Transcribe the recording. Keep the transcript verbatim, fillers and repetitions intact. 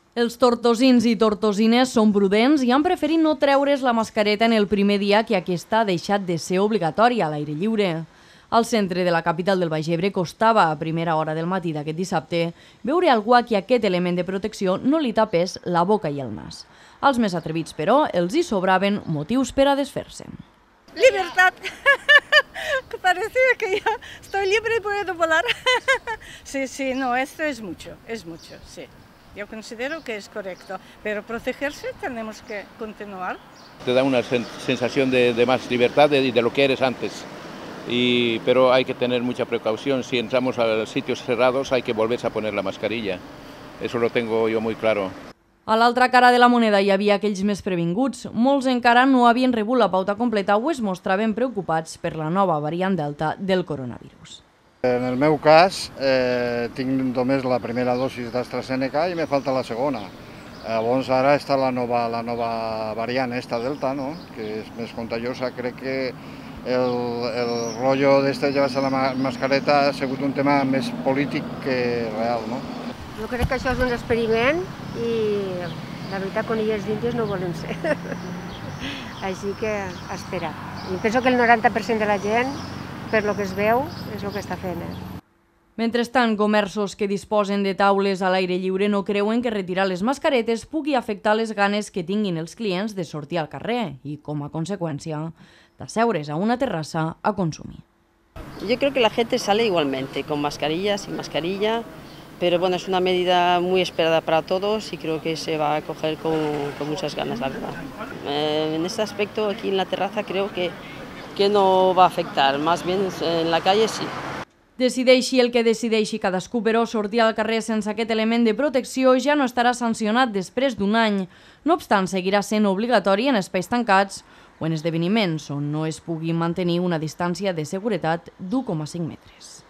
Els tortosins i tortosines són prudents i han preferit no treure's la mascareta en el primer dia que aquesta ha deixat de ser obligatòria a l'aire lliure. Al centre de la capital del Baix Ebre costava a primera hora del matí d'aquest dissabte veure algú a qui aquest element de protecció no li tapés la boca i el nas. Als més atrevits, però, els hi sobraven motius per a desfer-se'n. Libertad, que parece que ya estoy libre y puedo volar. Sí, sí, no, esto es mucho, es mucho, sí. Yo considero que es correcto, pero protegerse tenemos que continuar. Te da una sen sensación de, de más libertad de, de lo que eres antes, y, pero hay que tener mucha precaución. Si entramos a sitios cerrados hay que volverse a poner la mascarilla. Eso lo tengo yo muy claro. A l'altra cara de la moneda hi havia aquells més previnguts. Molts encara no havien rebut la pauta completa o es mostraven preocupats per la nova variant Delta del coronavirus. En el meu cas, eh, tinc només la primera dosis d'AstraZeneca i me falta la segona. Llavors ara està la nova, la nova variant esta Delta, no? Que és més contagiosa. Crec que el, el rotllo d'este llevar-se la mascareta ha sigut un tema més polític que real, no? Jo crec que això és un experiment i la veritat conilles d'Índies no volem ser. Així que a esperar. I penso que el noranta per cent de la gent, per lo que es veu, és el que està fent. Eh? Mentrestant, comerços que disposen de taules a l'aire lliure no creuen que retirar les mascaretes pugui afectar les ganes que tinguin els clients de sortir al carrer i, com a conseqüència, d'asseure's a una terrassa a consumir. Yo creo que la gente sale igualmente, con mascarilla, sin mascarilla, pero bueno, es una medida muy esperada para todos y creo que se va a coger con, con muchas ganas, la verdad. Eh, en este aspecto, aquí en la terraza, creo que, que no va a afectar, más bien en la calle sí. Decideixi el que decideixi cadascú, però sortir al carrer sense aquest element de protecció ja no estarà sancionat després d'un any. No obstant, seguirà sent obligatori en espais tancats o en esdeveniments on no es pugui mantenir una distància de seguretat d'u coma cinc metres.